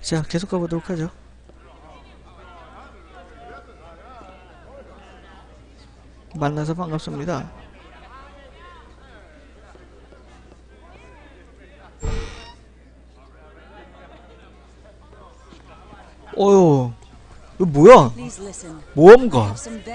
자, 계속 가보도록 하죠. 만나서 반갑습니다. 어휴, 이거 뭐야? 모험가.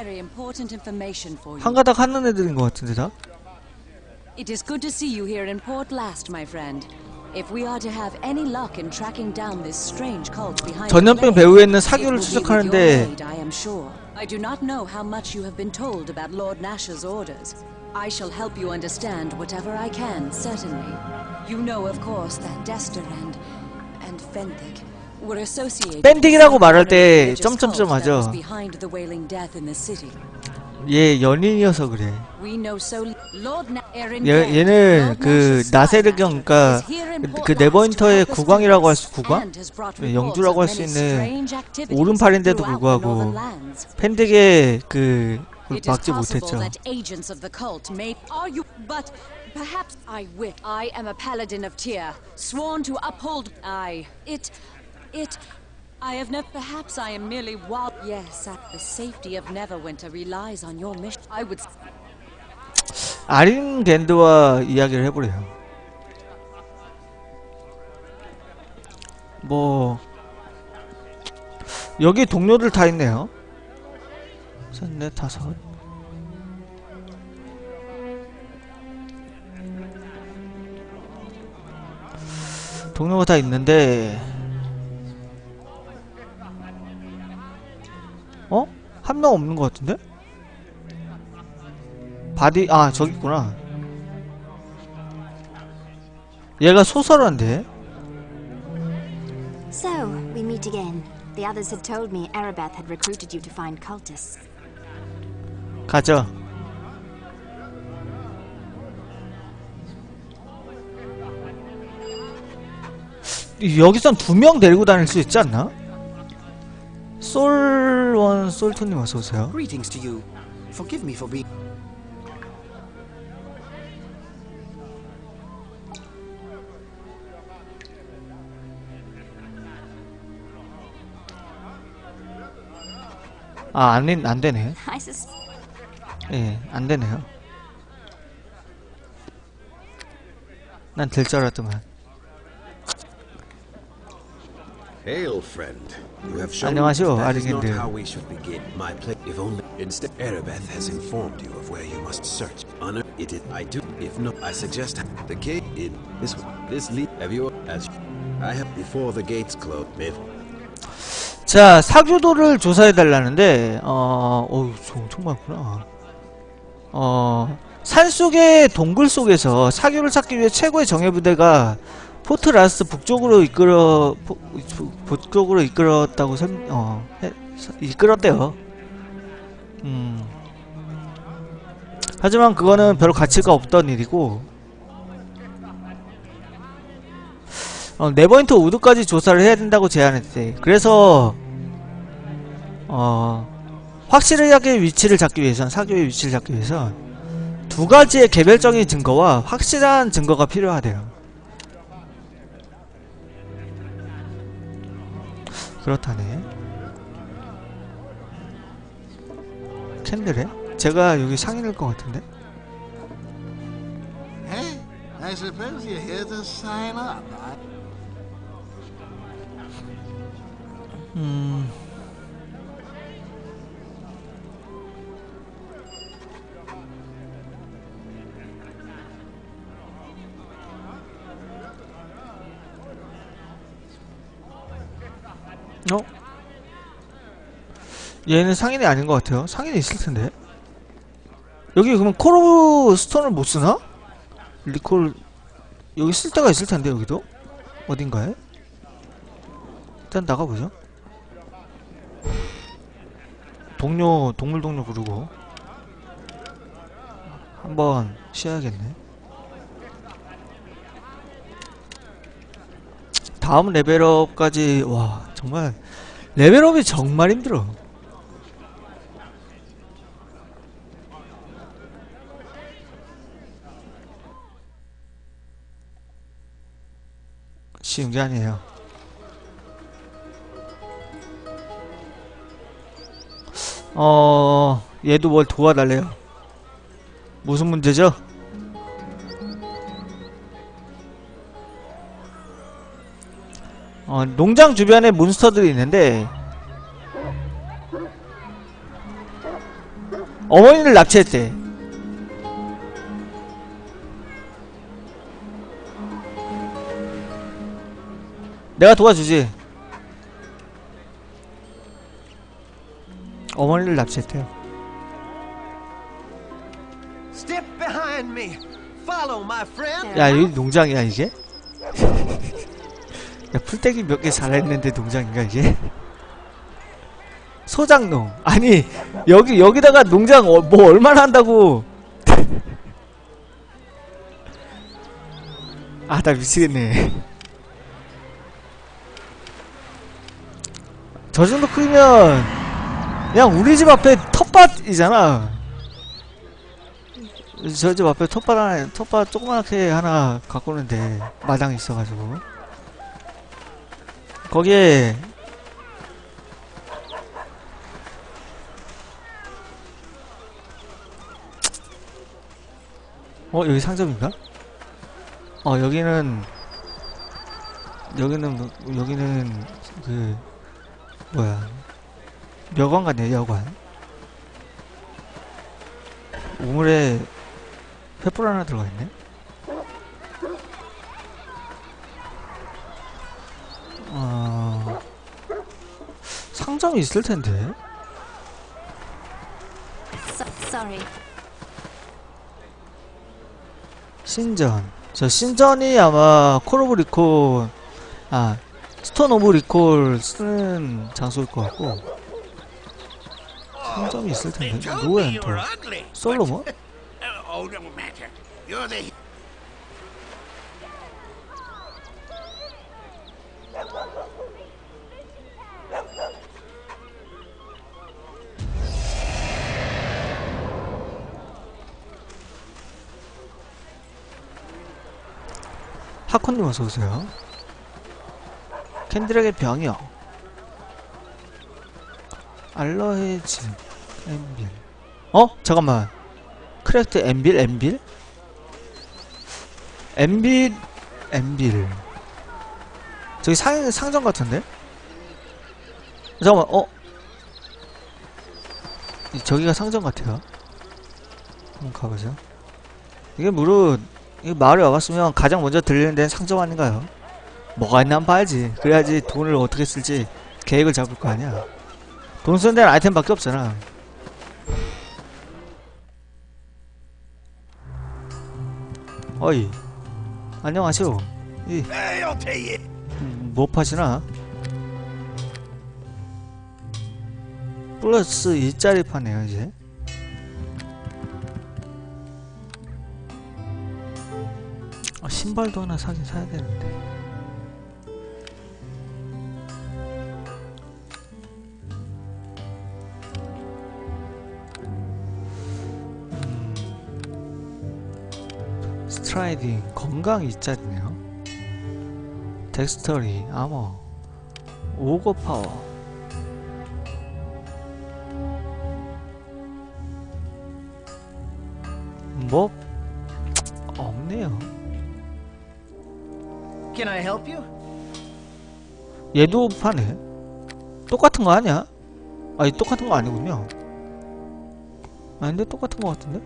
한가닥 하는 애들인 것 같은데 다? It is good to see you here in Port Last, my friend. If we are to have any luck in tracking down this strange cult behind 전염병 배후에 있는 사교를 추적하는데 I am sure. I do not know how much you have been told about Lord Nash's orders. I shall help you understand whatever I can, certainly. You know, of course, that Dester and Fenthig were associated. 밴딩이라고 말할 때 점점점 하죠. behind the wailing death in the city. 얘 연인이어서 그래. 얘는 그 나세르경, 그니까 그 네버윈터의 국왕이라고 할 수, 국왕? 영주라고 할 수 있는 오른팔인데도 불구하고 팬덱에 그 막지 못했죠. Perhaps I am a paladin of Tyr, sworn to uphold. I have never. Perhaps I am merely wild. Yes, the safety of Neverwinter relies on your mission. I would. 아린겐드와 이야기를 해보래요. 뭐 여기 동료들 다 있네요. 셋, 넷, 다섯. 동료가 다 있는데. 어? 한 명 없는 것 같은데? 바디, 아, 저기 있구나. 얘가 소설한데? So, we meet again. The others had told me Arabeth had recruited you to find cultists. 가죠. 여기선 2명 데리고 다닐 수 있지 않나? 솔원, 솔토님 어서오세요. Greetings to you. Forgive me for being. 아, 안 되네. I sus. 예, 안 되네요. 난 될 줄 알았더만. Hail, friend. You have shown 안녕하세요, that is not 아리겐드. how we should begin. My play, if only instead, Arabeth has informed you of where you must search. Honor it. I do. If not, I suggest the gate in this lead. Have you as I have before the gates close. 자, 사교도를 조사해달라는데, 어우, 엄청 많구나. 산속의 동굴 속에서 사교를 찾기 위해 최고의 정예부대가 포트 라스트 북쪽으로 이끌었다고 이끌었대요. 하지만 그거는 별 가치가 없던 일이고, 네버윈터 우드까지 조사를 해야 된다고 제안했대. 그래서 확실하게 위치를 잡기 위해선, 사교의 위치를 잡기 위해선 2가지의 개별적인 증거와 확실한 증거가 필요하대요. 그렇다네. 캔들에? 제가 여기 상인일 것 같은데? Hey, I suppose you're here to sign up. 얘는 상인이 아닌 것 같아요. 상인이 있을 텐데. 여기 그러면 콜 오브 스톤을 못 쓰나? 리콜 여기 쓸 데가 있을 텐데 여기도 어딘가에. 일단 나가보죠. 동물 동료 부르고 한번 쉬어야겠네. 다음 레벨업까지. 와, 정말 레벨업이 정말 힘들어. 쉬운 게 아니에요. 얘도 뭘 도와달래요. 무슨 문제죠? 농장 주변에 몬스터들이 있는데 어머니를 납치했대. 내가 도와주지. 어머니를 납치했대요. Step behind me. Follow my friend. 야, 여기 농장이야 이게? 야, 풀떼기 몇 개 잘했는데 농장인가 이게? 소장농. 아니 여기다가 농장 뭐 얼마나 한다고. 아, 나 미치겠네. 저 정도 크면 그냥 우리 집 앞에 텃밭이잖아. 저 집 앞에 텃밭 조그맣게 하나 갖고 오는데 마당이 있어가지고 거기에 여기 상점인가? 여기는 그 뭐야, 여관 같네. 여관. 우물에 횃불 하나 들어가있네. 상점이 있을텐데. Sorry. 신전. 저 신전이 아마 콜 오브 리콜, 스톤 오브 리콜 쓰는 장소일 것 같고, 상점이 있을텐데. 노엔터 솔로몬? Oh, no matter. You're the... 하코님 어서오세요. 캔들에게 병이요. 알러헤즈 엠빌. 잠깐만. 크랙트 엠빌? 엠빌. 저기 상점 같은데? 잠깐만, 저기가 상점 같아요. 한번 가보죠. 이게 마을에 와봤으면 가장 먼저 들리는 데는 상점 아닌가요? 뭐가 있나 한번 봐야지. 그래야지 돈을 어떻게 쓸지 계획을 잡을 거 아니야. 돈 쓰는 데는 아이템밖에 없잖아. 어이, 안녕하세요. 뭐 파시나? 플러스 2짜리 파네요 이제. 신발도 하나 사긴 사야 되는데. 스트라이딩 건강 2짜리네요. 덱스터리 아머 오거파워. 뭐 없네요. Can I help you? 얘도 파네. 똑같은 거 아니야? 아니, 똑같은 거 아니군요. 아닌데 똑같은 거 같은데?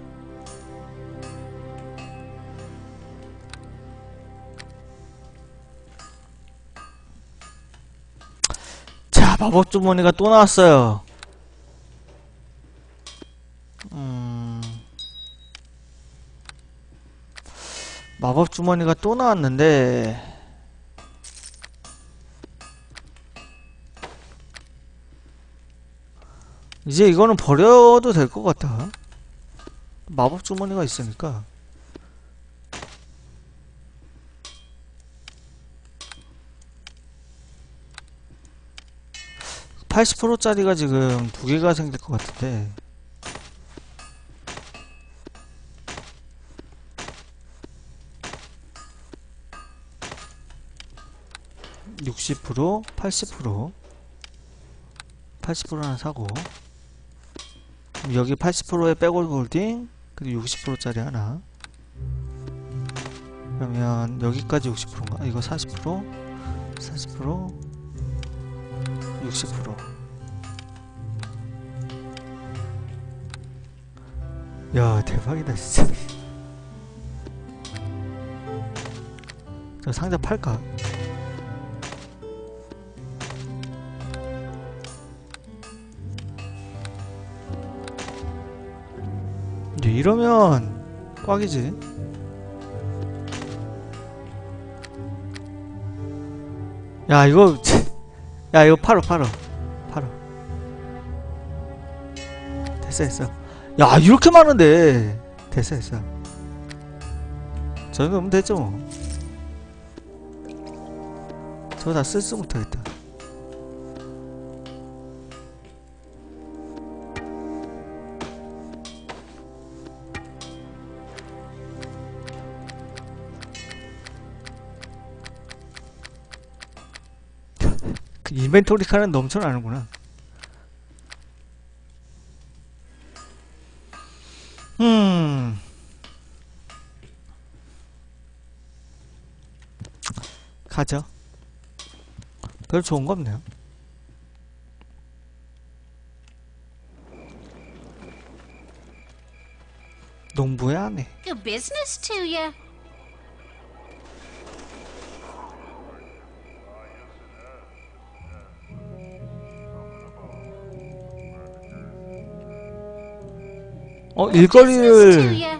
자, 마법 주머니가 또 나왔어요. 마법 주머니가 또 나왔는데 이제 이거는 버려도 될 것 같다. 마법 주머니가 있으니까. (80%짜리가) 지금 2개가 생길 것 같은데 60%, 80% 하나 사고 여기 80%의 백월 홀딩, 그리고 60%짜리 하나. 그러면 여기까지 60%인가? 이거 40%, 40%, 60%. 야, 대박이다 진짜. 저 상자 팔까? 이제 이러면 꽉이지. 야, 이거 야, 이거 팔어. 됐어. 야, 이렇게 많은데. 됐어. 저 정도면 됐죠 뭐. 저거 다 쓸지 못하겠다. 그 인벤토리 칸은 넘쳐나는구나. 가죠. 별 좋은 거 없네요. 농부의 아내. Good business to you. 일거리를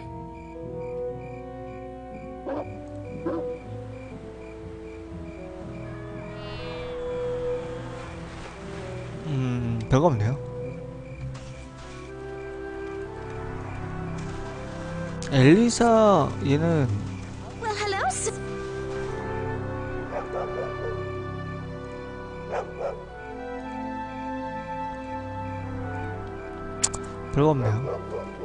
별거 없네요. 엘리사 얘는 Well, hello, sir. 별거 없네요.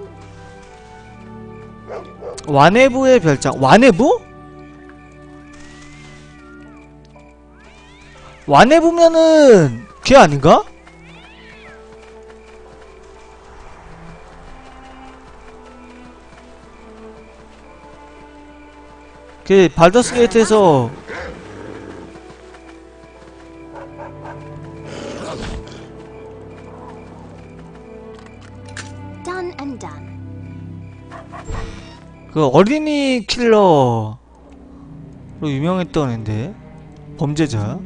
와네부의 별장. 와네부? 와네부면은 걔 아닌가? 걔 발더스 게이트에서 Done and done. 그 어린이 킬러로 유명했던 앤데 범죄자.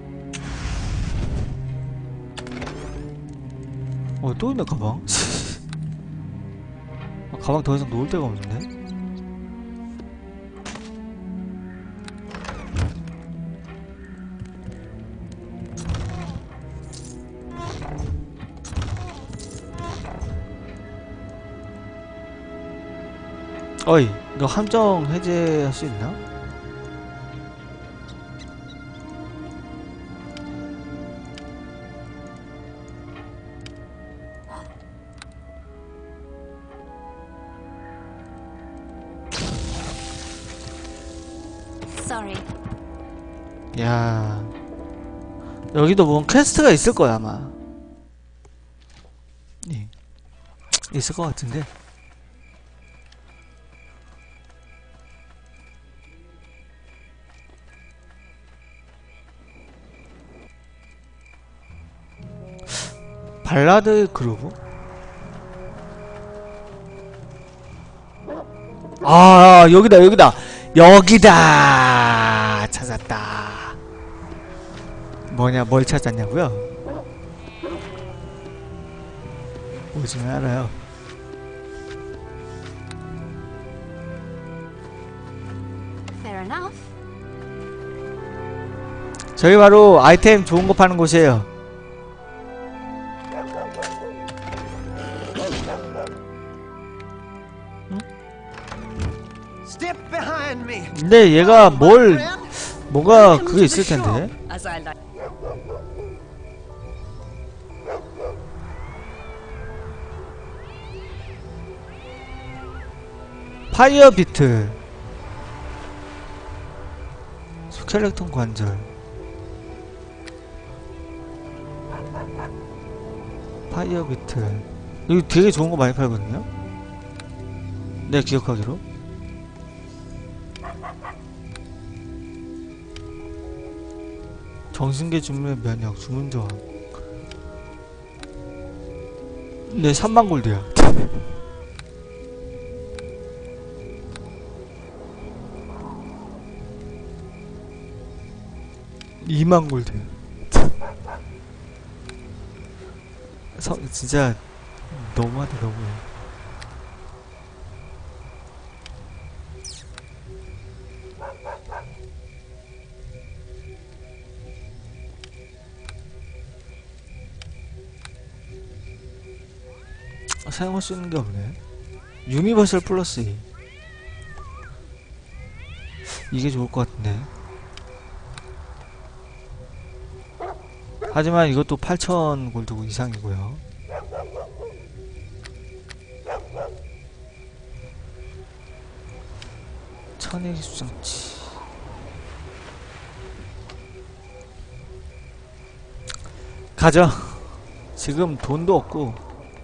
또 있네 가방. 가방 더 이상 놓을 데가 없는데. 어이, 너 함정 해제할 수 있나? Sorry. 야, 여기도 뭔 퀘스트가 있을 거야 아마. 예. 있을 것 같은데. 발라드 그루브? 아, 여기다 찾았다. 뭐냐, 뭘 찾았냐고요? 보시면 알아요. Fair enough. 저기 바로 아이템 좋은 거 파는 곳이에요. Step behind me. 근데 얘가 뭐가 그게 있을 텐데. As I like. 파이어 비트, 스켈레톤 관절, 파이어 비트. 여기 되게 좋은 거 많이 팔거든요. 내가 기억하기로. 정신계 주문의 면역 주문 저항. 네, 3만 골드야. (2만) 골드. 진짜 너무하다. 너무해. 사용할 수 있는 게 없네. 유니버설 플러스 2. 이게 좋을 것 같은데. 하지만 이것도 8,000 골드 이상이고요. 천의 기수장치. 가자. 지금 돈도 없고.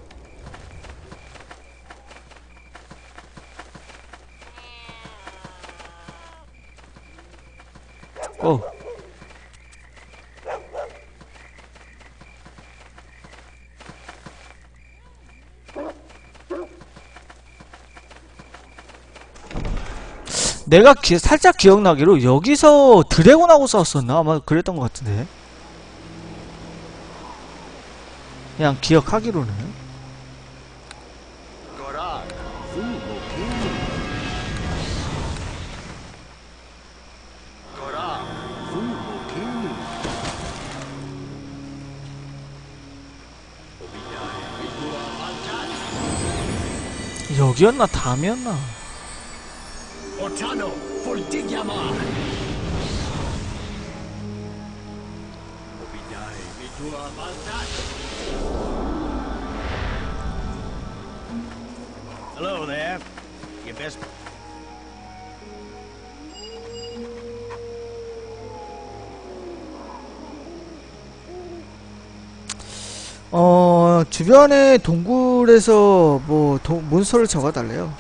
고. 내가 살짝 기억나기로 여기서 드래곤하고 싸웠었나? 아마 그랬던 것 같은데. 그냥 기억하기로는. 여기였나? 다음이었나? Otano, Fultigyama. Obidae, Vitua Valtat. Hello there. You best. 주변의 동굴에서 뭐 몬스터를 적어달래요.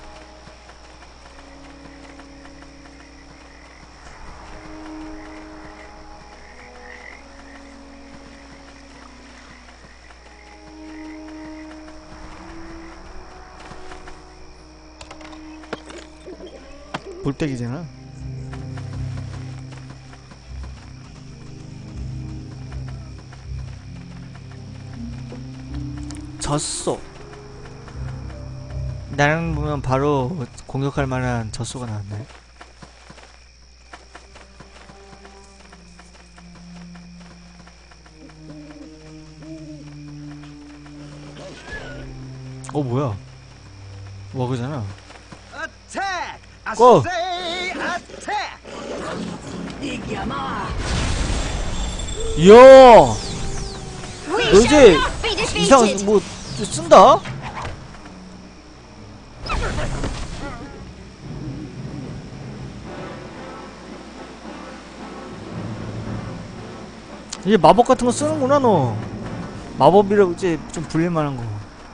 볼때기잖아. 젖소. 나랑 보면 바로 공격할 만한 젖소가 나왔네. 뭐야? 워그잖아. Attack! I Go. say attack! 이야! We 너 이제 shall not be defeated. 이상 뭐 쓴다? 이제 마법 같은 거 쓰는구나 너. 마법이라고 이제 좀 불릴만한 거.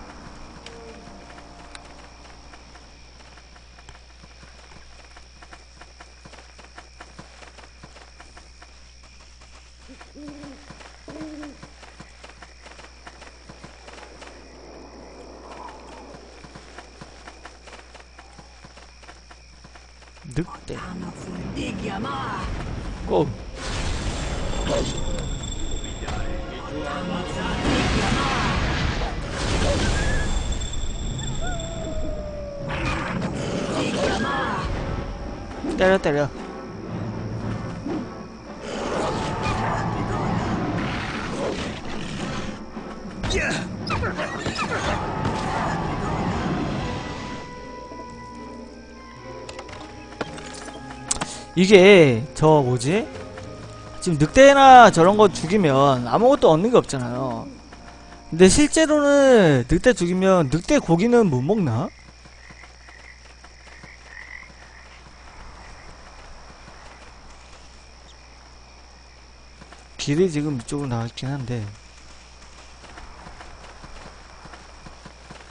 늑대. 고. 때려. 이게 저 뭐지? 지금 늑대나 저런 거 죽이면 아무것도 얻는 게 없잖아요. 근데 실제로는 늑대 죽이면 늑대 고기는 못 먹나? 길이 지금 이쪽으로 나왔긴 한데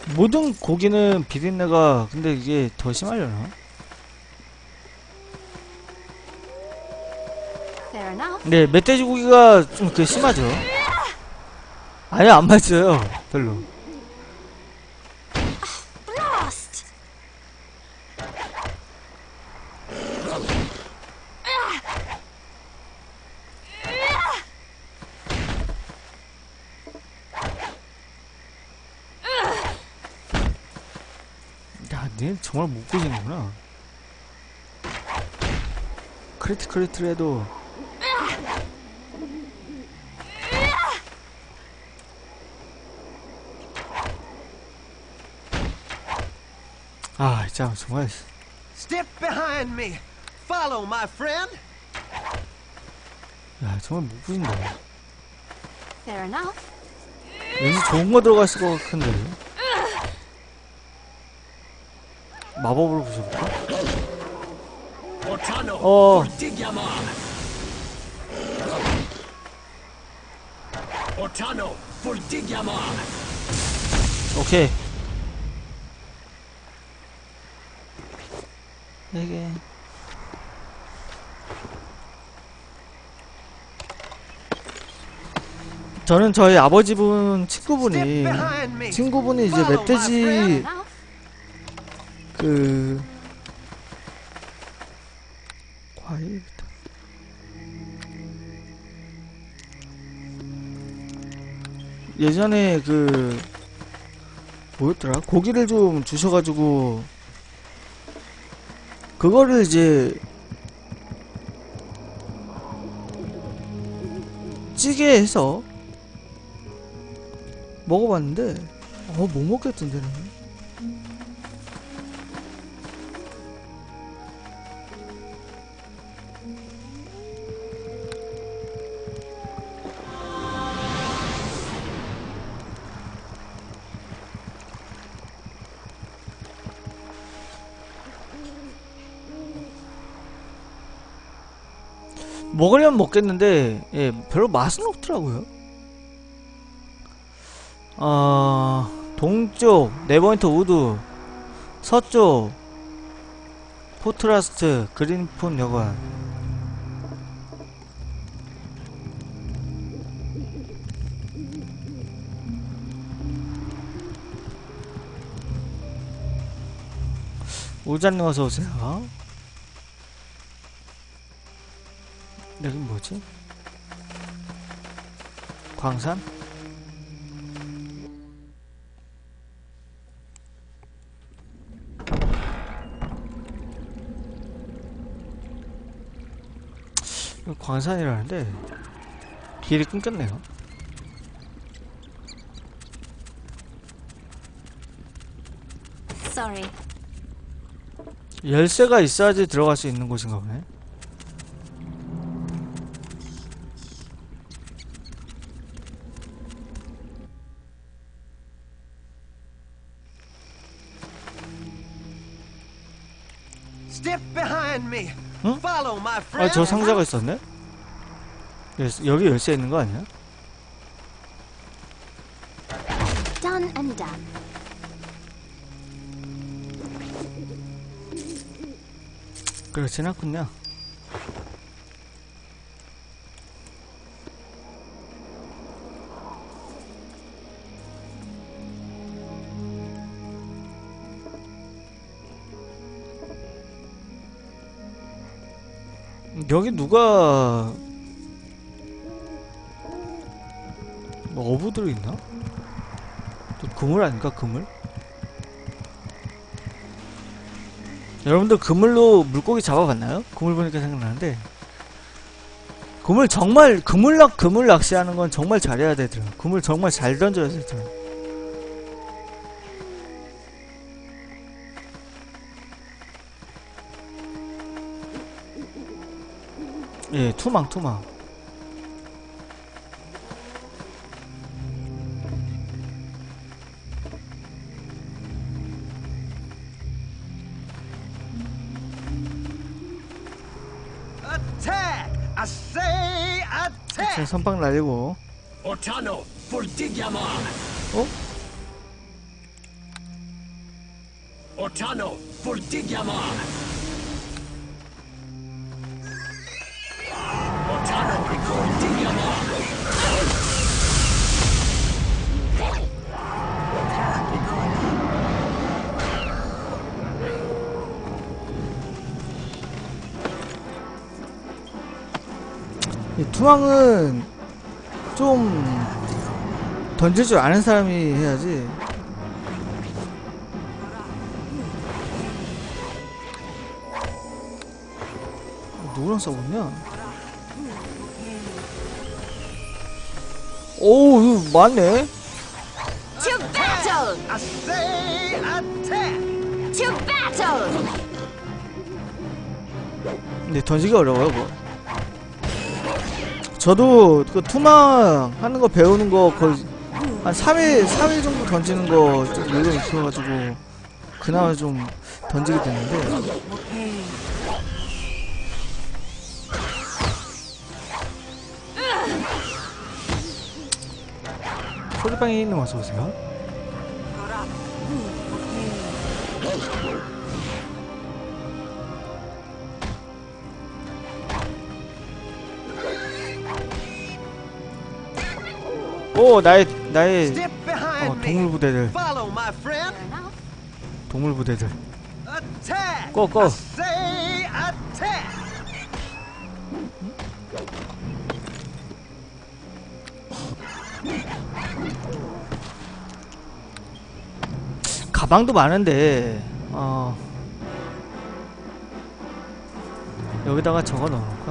모든 고기는 비린내가 근데 이게 더 심하려나? Fair enough. 네, 멧돼지 고기가 좀 그 심하죠. 아예 안 맞아요, 별로. Blast! 야, 얘 정말 못 보시는구나. 크리티컬 해도 아, 진짜 정말 Step behind me. Follow, my friend. 야, 정말 못 보신다. Fair enough. 왠지 좋은 거 들어갔을 것 같은데. 마법으로 부셔볼까? 어. 오케이. 이게 저는 저희 아버지분 친구분이 이제 멧돼지 Enough. 그 과일 예전에 그 뭐였더라? 고기를 좀 주셔가지고 그거를 이제 찌개 해서 먹어봤는데 못 먹겠던데 나는. 먹으려면 먹겠는데 예, 별로 맛은 없더라고요. 동쪽 네버윈터 우드, 서쪽 포트라스트 그린폰 여관. 우자님 어서오세요. 여긴 뭐지? 광산? 광산이라는데 길이 끊겼네요. Sorry. 열쇠가 있어야지 들어갈 수 있는 곳인가 보네. Step behind me. 응? Follow, my friend. 아, 저 상자가 있었네? 여기 열쇠 있는 거 아니야? Done and done. 그렇진 않군요. 여기 누가 뭐 어부 들어있나? 또 그물 아닌가? 그물? 여러분들 그물로 물고기 잡아봤나요? 그물 보니까 생각나는데 그물 낚시하는 건 정말 잘해야 되더라. 그물 정말 잘 던져야 되더라. 예, 투망. Attack! I say attack! 지금 선빵 날리고. Otano, Fultigiamon. 어? Otano, Fultigyama! Otano, Fultigyama! 이 투망은 좀 던질 줄 아는 사람이 해야지. 누구랑 싸웠냐? 오, 이거 맞네. To battle! I say attack! To battle! 근데 던지기 어려워요, 그거. 저도 그 투망 하는 거 배우는 거 거의 한 3일 정도 던지는 거 좀 요령 익혀가지고 그나마 좀 던지게 됐는데. 소리방에 있는 어서 오세요. 오, 나의 Step behind me! 동물 부대들, Follow, my friend! 동물 부대들. Attack! 고, 고. I say attack! 가방도 많은데 여기다가 적어 넣어놓을까?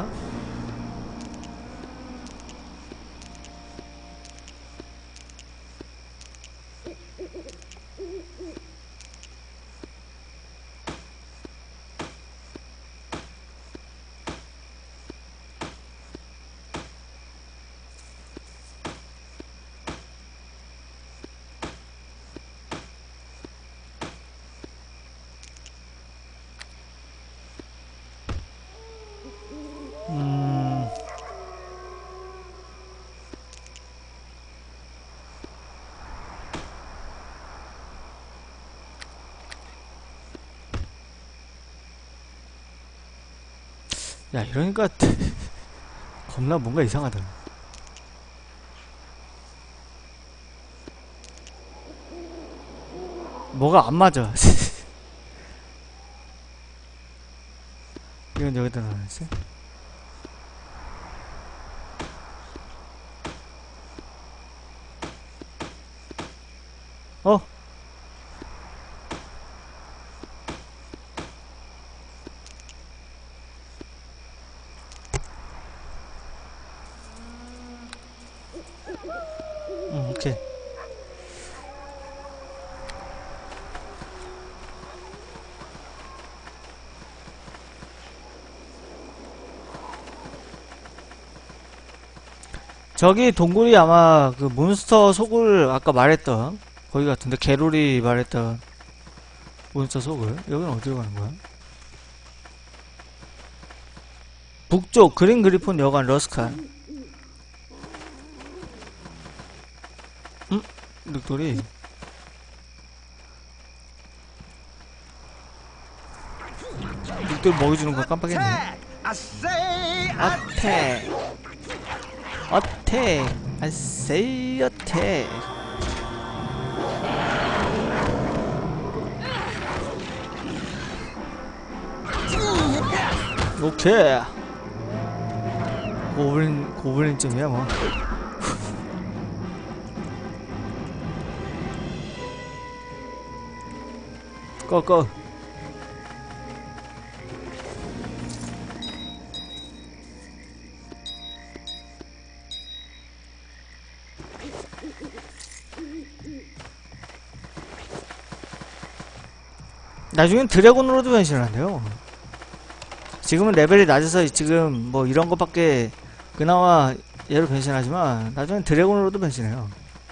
야, 이러니까 겁나 뭔가 이상하다. 뭐가 안 맞아. 이건 여기다 놔야지. 어? 오케이. 저기 동굴이 아마 그 몬스터 속을 아까 말했던 거기 같은데, 게롤이 말했던 몬스터 속을. 여기는 어디로 가는 거야? 북쪽 그린 그리폰 여관 러스칼. 늑돌이 늑돌 먹여주는 거 깜빡했네. I say 어택 어택 I say 어택. 오케이. 고블린쯤이야 뭐. 꺼. 나중엔 드래곤으로도 변신을 한대요. 지금은 레벨이 낮아서 지금 뭐 이런 것밖에 그나마 얘로 변신하지만 나중엔 드래곤으로도 변신해요.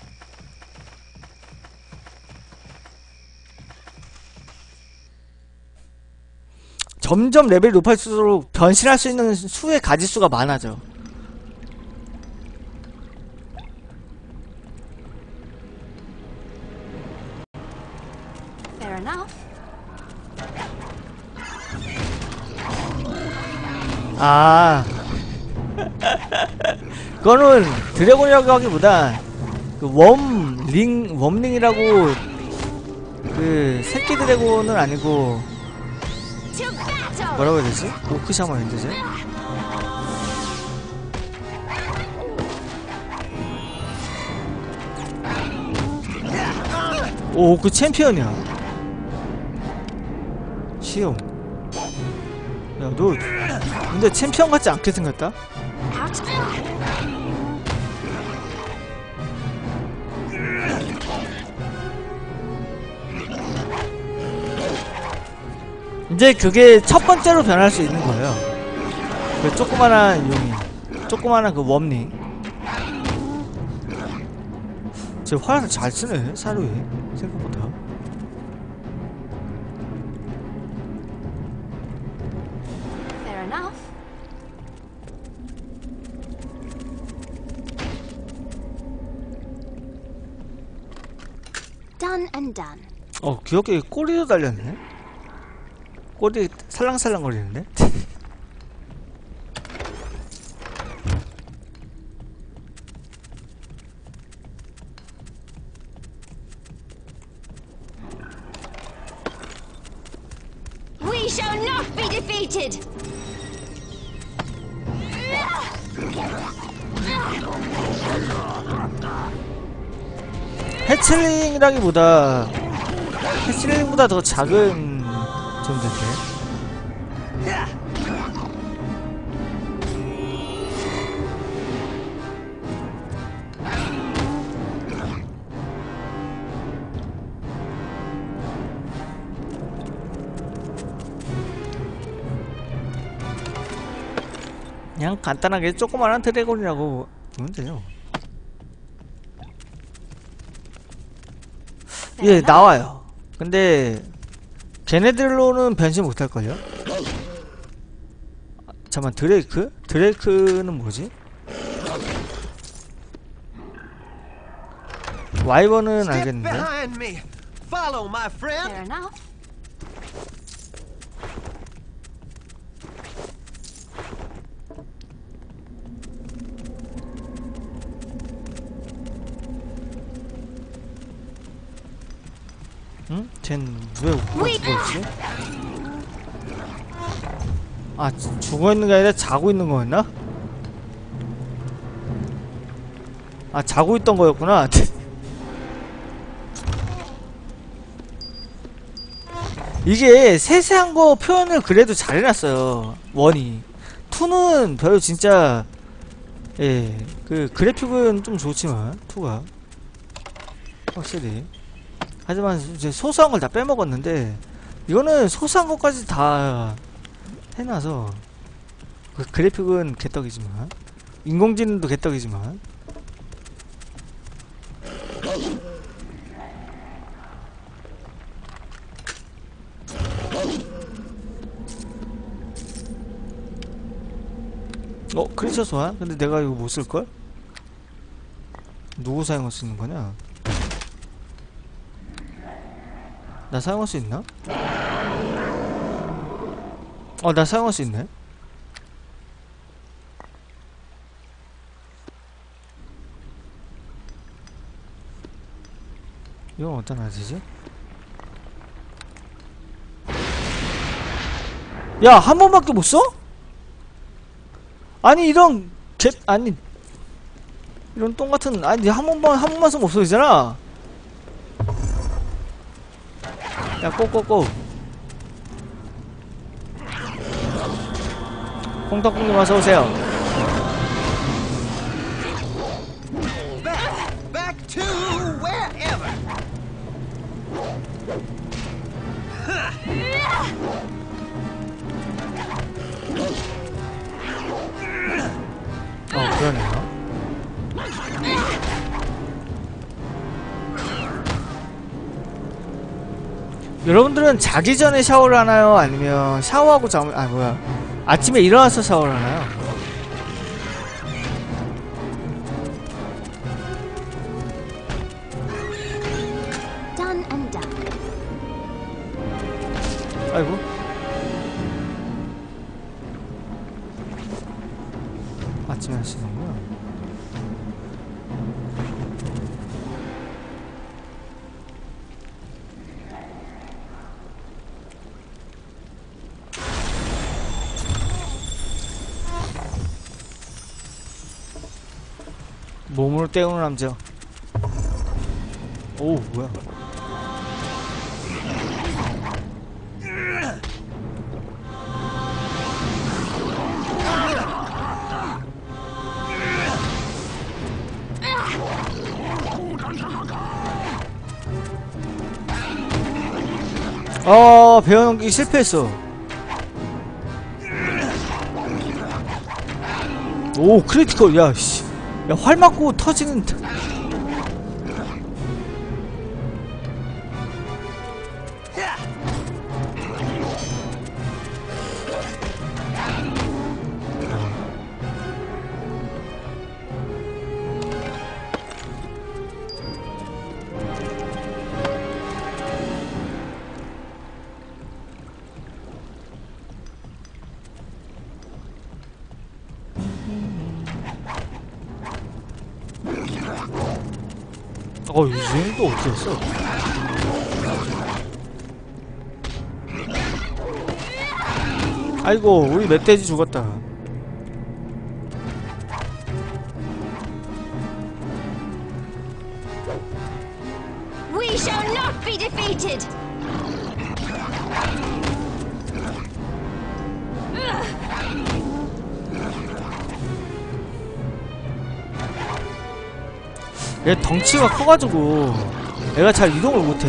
점점 레벨이 높아질수록 변신할 수 있는 수의 가지수가 많아져. Fair enough. 아 그거는 드래곤이라고 하기보다 그 웜링이라고 그 새끼 드래곤은 아니고 뭐라고 해야 되지? 오크샤먼 엔드제? 오, 그 챔피언이야. 시험. 야, 너 근데 챔피언 같지 않게 생겼다? 이제 그게 첫 번째로 변할 수 있는 거예요. 그 조그만한 용이, 조그만한 그 웜링. 저 화를 잘 쓰네, 사루이. 생각보다. Fair enough. Done and done. 귀엽게 꼬리도 달렸네. 꼬리 살랑살랑 거리는데? We shall not be defeated! 해칠링보다 더 작은 존재인데. 그냥 간단하게 조그만한 드래곤이라고 보면 돼요. 예, 나와요. 근데 걔네들로는 변신 못할걸요? 잠깐만, 드레이크? 드레이크는 뭐지? 와이번은 Step 알겠는데? behind me. Follow, my friend. Fair enough. 응? 쟨 왜 죽어있지? 아, 죽어있는 게 아니라 자고 있는 거였나? 아, 자고 있던 거였구나. 이게 세세한 거 표현을 그래도 잘 해놨어요. 원이. 2는 별로 진짜, 예, 그 그래픽은 좀 좋지만 2가 확실히. 하지만 이제 소소한 걸 다 빼먹었는데 이거는 소소한 것까지 다 해놔서 그 그래픽은 개떡이지만 인공지능도 개떡이지만 크리처 소환? 근데 내가 이거 못 쓸걸? 누구 사용할 수 있는 거냐? 나 사용할 수 있나? 나 사용할 수 있네? 이건 어떤 아지지? 야, 한 번밖에 못 써? 아니, 이런 아니 이런 똥같은, 아니 한 번만 쓰면 없어지잖아. 야, 꼬꼬꼬. 콩떡국님 어서오세요. Back to wherever. 그러네요. 여러분들은 자기 전에 샤워를 하나요? 아니면 샤워하고 아침에 일어나서 샤워를 하나요? Done and done. 아이고. 몸으로 때우는 남자. 오 뭐야. 배워넘기기 실패했어. 오 크리티컬. 야 씨. 야 활 맞고 터지는. 유진이 또 어디 갔어? 아이고 우리 멧돼지 죽었다. We shall not be defeated! 얘 덩치가 커가지고 애가 잘 이동을 못해.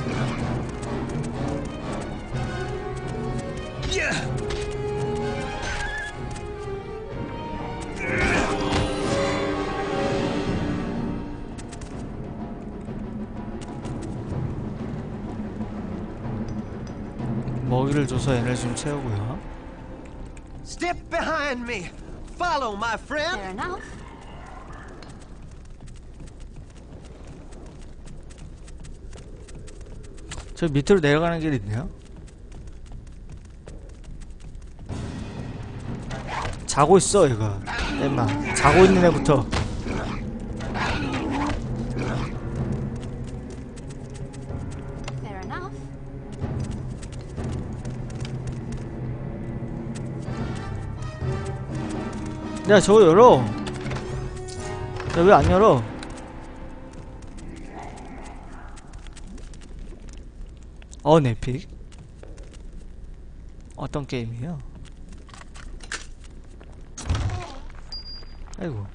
먹이를 줘서 에너지 좀 채우고요. Step behind me. Follow, my friend. Fair enough. 저 밑으로 내려가는 길이 있네요. 자고 있어 얘가. 엠마 자고 있는 애부터. Fair enough. 야 저거 열어. 야 왜 안 열어? 네픽. 어떤 게임이에요? 아이고.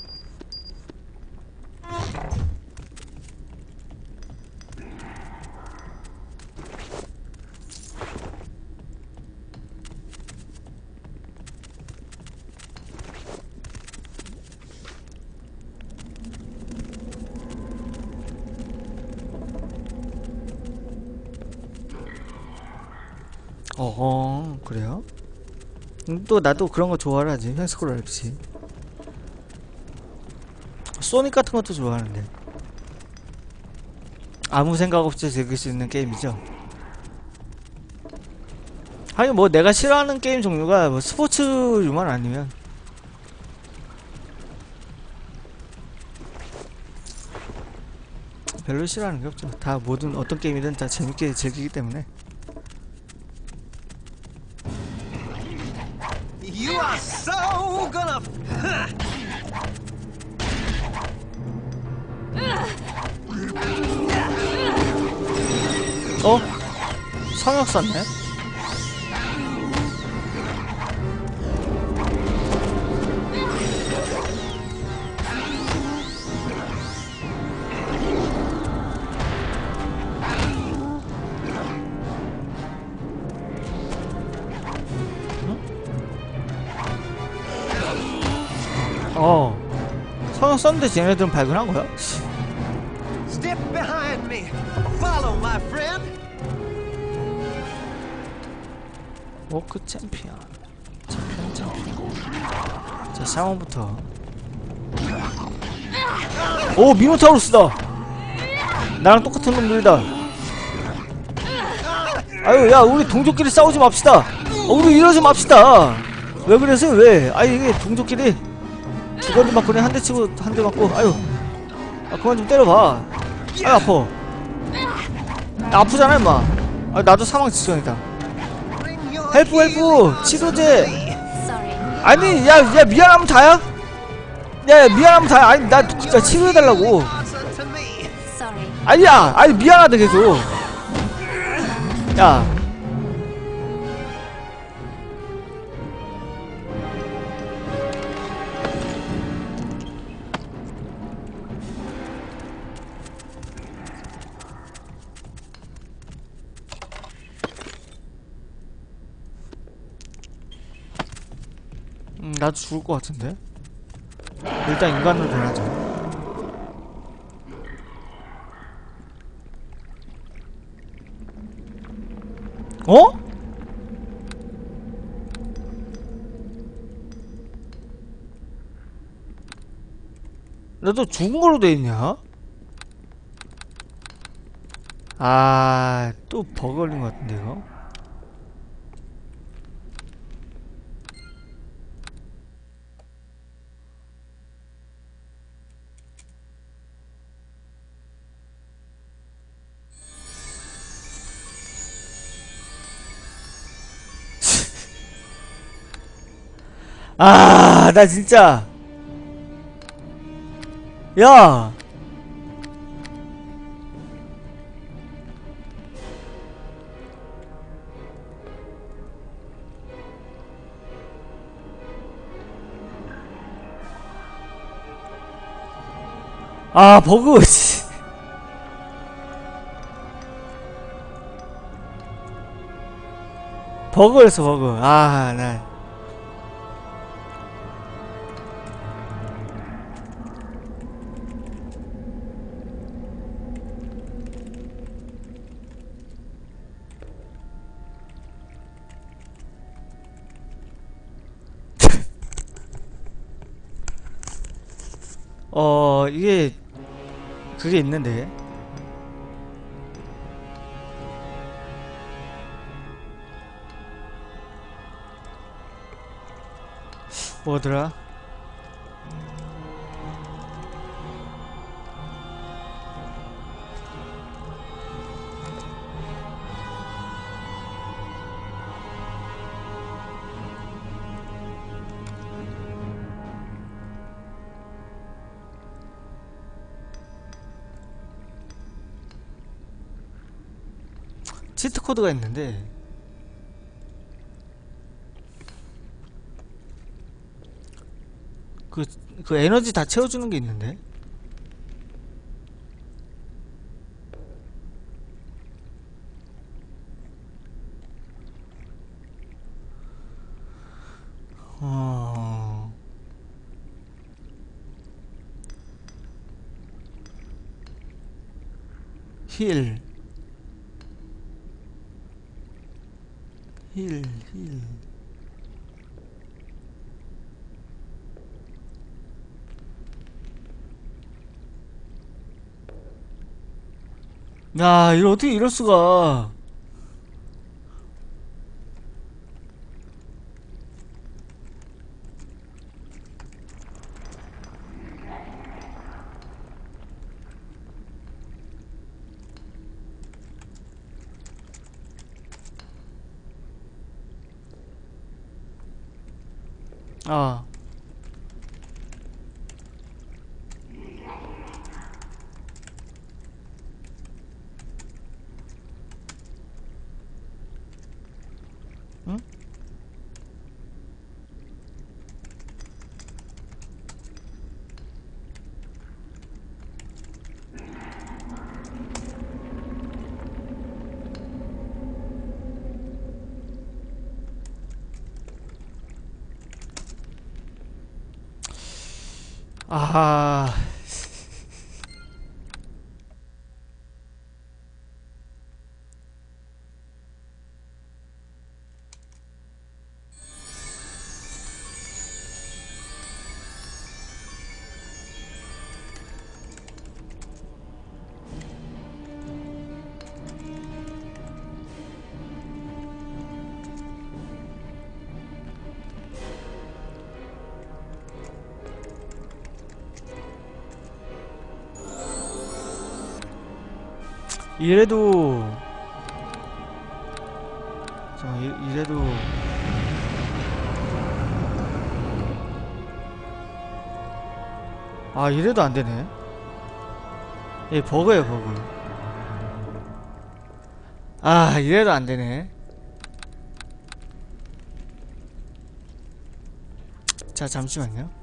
그래요? 또 나도 그런 거 좋아하지. 횡스크롤 RPG. 소닉 같은 것도 좋아하는데 아무 생각 없이 즐길 수 있는 게임이죠. 하긴 뭐 내가 싫어하는 게임 종류가 뭐 스포츠류만 아니면 별로 싫어하는 게 없죠. 다 모든 어떤 게임이든 다 재밌게 즐기기 때문에. You are so gonna. 성역 썼네? 성역 썼는데 쟤네들은 발견한 거야? Step behind me. Follow, my friend. 워크 챔피언. 자, 샤먼부터. 오, 미노타우루스다! 나랑 똑같은 놈들이다. 아유, 야, 우리 동족끼리 싸우지 맙시다. 우리 이러지 맙시다. 왜 그러세요, 왜? 아니, 이게 동족끼리 두가지 맞고 그냥 한 대 치고, 한 대 맞고, 아유. 그만 좀 때려봐. 아유, 아파. 아프잖아, 임마. 나도 사망 직전이다. 헬프 치료제. Sorry. 아니 야 미안하면 다야? 야, 미안하면 다, 아니, 나 진짜 치료해달라고. Listen to me. Sorry. 아니야! 아니, 미안하다, 계속. 야. 나도 죽을 것 같은데? 일단 인간으로 변하자. 어? 나도 죽은 걸로 돼 있냐? 아, 또 버그 걸린 것 같은데, 이거? 아, 나 진짜. 야. 아, 버그, 씨. 버그였어, 버그. 아, 나. 이게 그게 있는데 뭐더라? 치트 코드가 있는데 그 에너지 다 채워주는 게 있는데 힐 힐. 야, 이거 어떻게 이럴 수가. 아. 응? 아하. 이래도 이래도 아 이래도 안되네. 예, 버그예요 버그. 아 이래도 안되네. 자 잠시만요.